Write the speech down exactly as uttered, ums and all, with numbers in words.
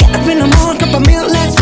Up in the morning, cup of milk, let's